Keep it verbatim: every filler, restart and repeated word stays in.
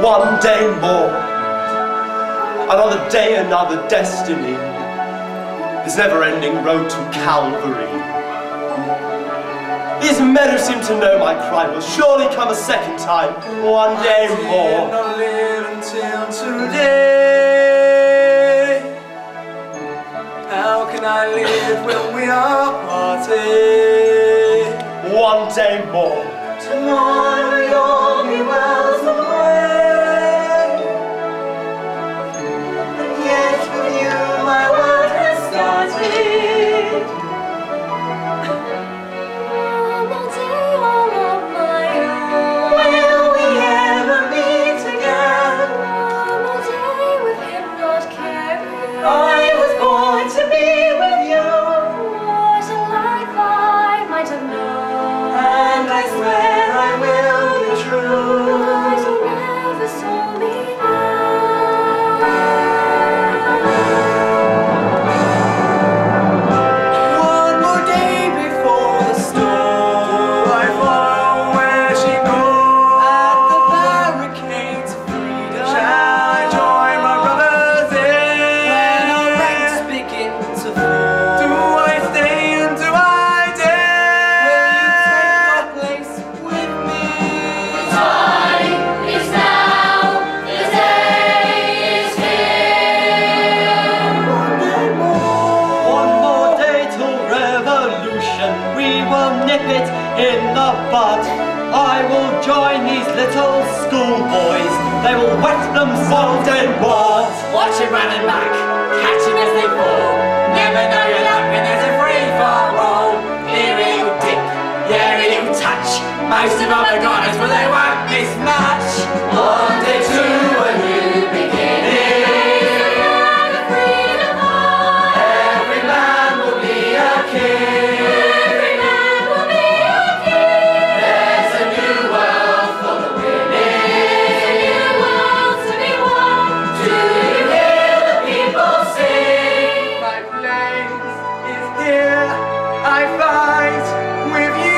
one day more. Another day, another destiny. This never-ending road to Calvary. These men who seem to know my crime will surely come a second time, one day more. Not live until today. How can I live when we are parted? One day more. Tomorrow you'll be wells away, and yet with you my world has started. One more day all of my own. Will we ever meet again? One more day with him not caring. I was born to be with you, What a life I might have known. and I swear I will be true. But you never saw me One more day before the storm, I follow where she goes. At the barricades of freedom, shall I join my brothers in? When our ranks begin to fall, do I stay and do I dare? Will you take my place with me? time is now, the day is here. One day more. One more day till revolution. We will nip it in the bud. I will join these little schoolboys. They will wet themselves in blood. Watch him running back, catch him as they fall. Never know your luck when there's a free for all. Here a little dip, there a little touch. Most of them are goners, but they won't miss much. One day to a new beginning. Every man will be a king. There's a new world for the winning. Do you hear the people sing? My place is here. I fight with you.